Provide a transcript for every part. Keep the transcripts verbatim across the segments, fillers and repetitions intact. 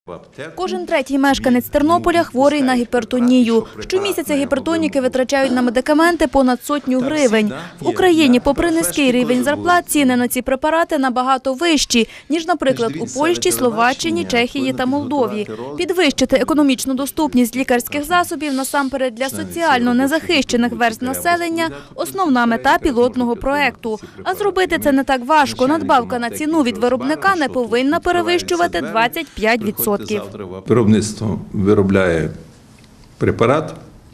Кожен третій мешканець Тернополя хворий на гіпертонію. Щомісяця гіпертоніки витрачають на медикаменти понад сотню гривень. В Україні, попри низький рівень зарплат, ціни на ці препарати набагато вищі, ніж, наприклад, у Польщі, Словаччині, Чехії та Молдові. Підвищити економічну доступність лікарських засобів насамперед для соціально незахищених верств населення – основна мета пілотного проекту. А зробити це не так важко. Надбавка на ціну від виробника не повинна перевищувати двадцять п'ять відсотків. Виробництво виробляє препарат.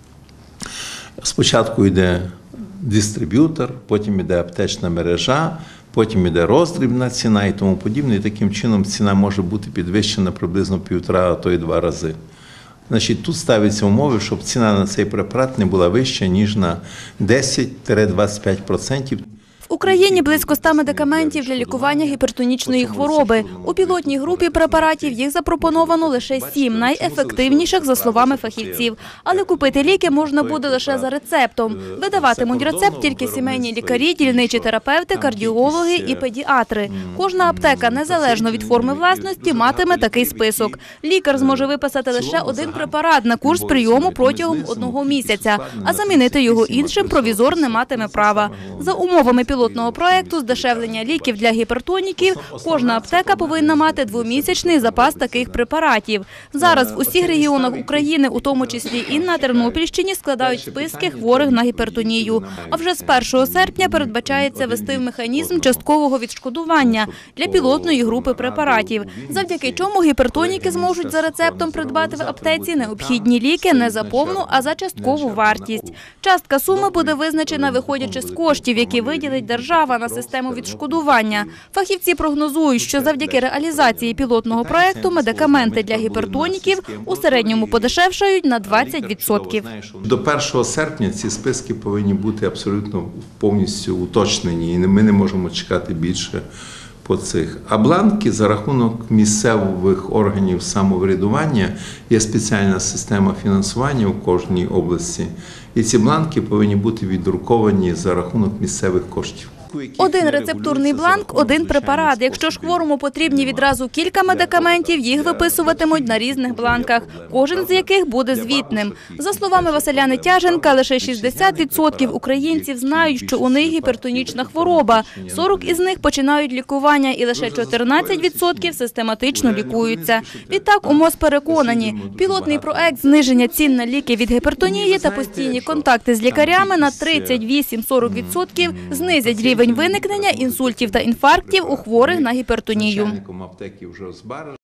Спочатку йде дистриб'ютор, потім йде аптечна мережа, потім йде роздрібна ціна і тому подібне. І таким чином ціна може бути підвищена приблизно півтора, а то й два рази. Значить, тут ставиться умови, щоб ціна на цей препарат не була вища, ніж на десять-двадцять п'ять відсотків. В Україні близько ста медикаментів для лікування гіпертонічної хвороби. У пілотній групі препаратів їх запропоновано лише сім, найефективніших, за словами фахівців. Але купити ліки можна буде лише за рецептом. Видаватимуть рецепт тільки сімейні лікарі, дільничі терапевти, кардіологи і педіатри. Кожна аптека, незалежно від форми власності, матиме такий список. Лікар зможе виписати лише один препарат на курс прийому протягом одного місяця, а замінити його іншим провізор не матиме права. За умовами пілотного проекту здешевлення ліків для гіпертоніків кожна аптека повинна мати двомісячний запас таких препаратів. Зараз в усіх регіонах України, у тому числі і на Тернопільщині, складають списки хворих на гіпертонію. А вже з першого серпня передбачається ввести в механізм часткового відшкодування для пілотної групи препаратів, завдяки чому гіпертоніки зможуть за рецептом придбати в аптеці необхідні ліки не за повну, а за часткову вартість. Частка суми буде визначена, виходячи з коштів, які виділить держава на систему відшкодування. Фахівці прогнозують, що завдяки реалізації пілотного проекту медикаменти для гіпертоніків у середньому подешевшають на двадцять відсотків. До першого серпня ці списки повинні бути абсолютно повністю уточнені, і ми не можемо чекати більше по цих. А бланки за рахунок місцевих органів самоврядування, є спеціальна система фінансування у кожній області, і ці бланки повинні бути віддруковані за рахунок місцевих коштів. Один рецептурний бланк – один препарат. Якщо ж хворому потрібні відразу кілька медикаментів, їх виписуватимуть на різних бланках, кожен з яких буде звітним. За словами Василя Нетяженка, лише шістдесят відсотків українців знають, що у них гіпертонічна хвороба, сорок із них починають лікування і лише чотирнадцять відсотків систематично лікуються. Відтак у МОЗ переконані, пілотний проект зниження цін на ліки від гіпертонії та постійні контакти з лікарями на тридцять вісім - сорок відсотків знизять рівень виникнення інсультів та інфарктів у хворих на гіпертонію.